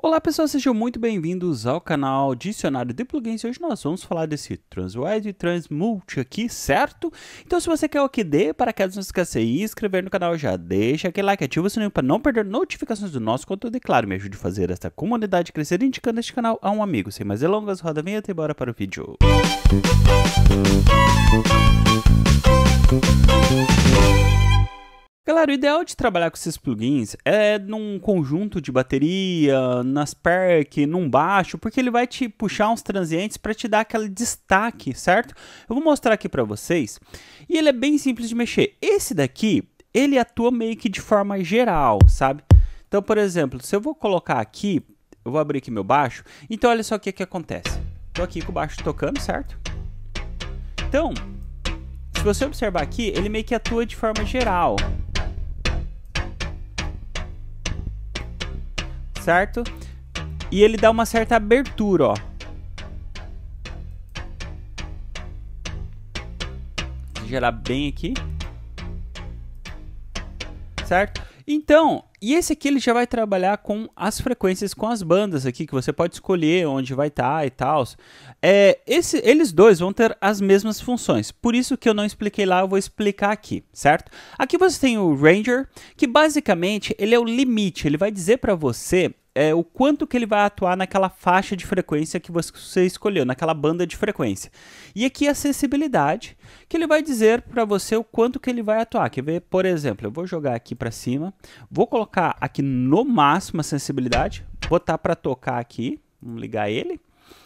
Olá pessoal, sejam muito bem-vindos ao canal Dicionário de Plugins. Hoje nós vamos falar desse Transwide e Transmulti aqui, certo? Então se você quer o QD, paraquedas, não se esqueça de se inscrever no canal, já deixa aquele like, ativa o sininho para não perder notificações do nosso conteúdo e claro, me ajude a fazer esta comunidade crescer indicando este canal a um amigo. Sem mais delongas, roda a vinheta e bora para o vídeo. Galera, o ideal de trabalhar com esses plugins é num conjunto de bateria, nas perk, num baixo, porque ele vai te puxar uns transientes para te dar aquele destaque, certo? Eu vou mostrar aqui para vocês e ele é bem simples de mexer. Esse daqui, ele atua meio que de forma geral, sabe? Então, por exemplo, se eu vou colocar aqui, eu vou abrir aqui meu baixo, então olha só o que acontece. Estou aqui com o baixo tocando, certo? Então, se você observar aqui, ele meio que atua de forma geral. Certo? E ele dá uma certa abertura, ó. Vou gerar bem aqui. Certo? Então, e esse aqui ele já vai trabalhar com as frequências, com as bandas aqui, que você pode escolher onde vai estar e tal. Eles dois vão ter as mesmas funções, por isso que eu não expliquei lá, eu vou explicar aqui, certo? Aqui você tem o Ranger, que basicamente ele é o limite, ele vai dizer para você o quanto que ele vai atuar naquela faixa de frequência que você escolheu, naquela banda de frequência. E aqui a sensibilidade, que ele vai dizer para você o quanto que ele vai atuar. Quer ver? Por exemplo, eu vou jogar aqui para cima, vou colocar aqui no máximo a sensibilidade, botar para tocar aqui, vamos ligar ele,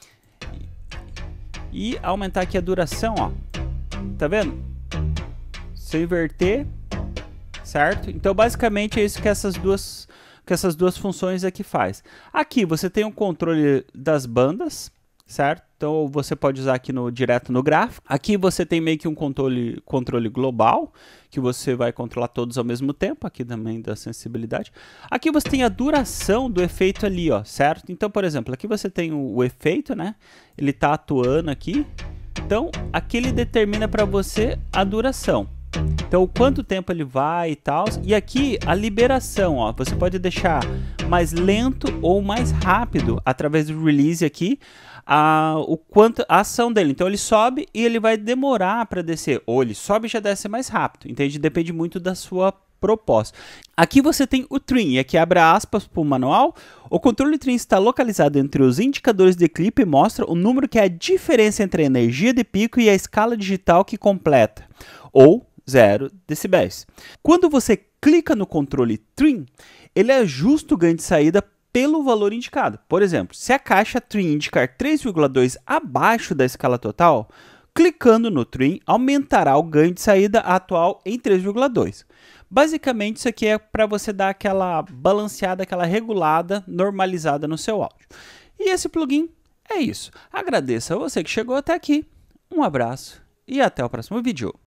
e aumentar aqui a duração, ó. Tá vendo? Se eu inverter, certo? Então basicamente é isso que essas duas funções aqui faz. Aqui você tem o controle das bandas, certo? Então você pode usar aqui direto no gráfico. Aqui você tem meio que um controle global, que você vai controlar todos ao mesmo tempo, aqui também da sensibilidade. Aqui você tem a duração do efeito ali, ó, certo? Então, por exemplo, aqui você tem o efeito, né? Ele tá atuando aqui. Então, aqui ele determina para você a duração. Então, quanto tempo ele vai e tal. E aqui, a liberação, ó. Você pode deixar mais lento ou mais rápido, através do release aqui, a ação dele. Então, ele sobe e ele vai demorar para descer. Ou ele sobe e já desce mais rápido. Entende? Depende muito da sua proposta. Aqui você tem o Trim, e aqui abre aspas para o manual. O controle Trim está localizado entre os indicadores de clipe e mostra o número que é a diferença entre a energia de pico e a escala digital que completa, ou 0 decibéis. Quando você clica no controle Trim, ele ajusta o ganho de saída pelo valor indicado. Por exemplo, se a caixa Trim indicar 3,2 abaixo da escala total, clicando no Trim aumentará o ganho de saída atual em 3,2. Basicamente, isso aqui é para você dar aquela balanceada, aquela regulada, normalizada no seu áudio. E esse plugin é isso. Agradeço a você que chegou até aqui. Um abraço e até o próximo vídeo.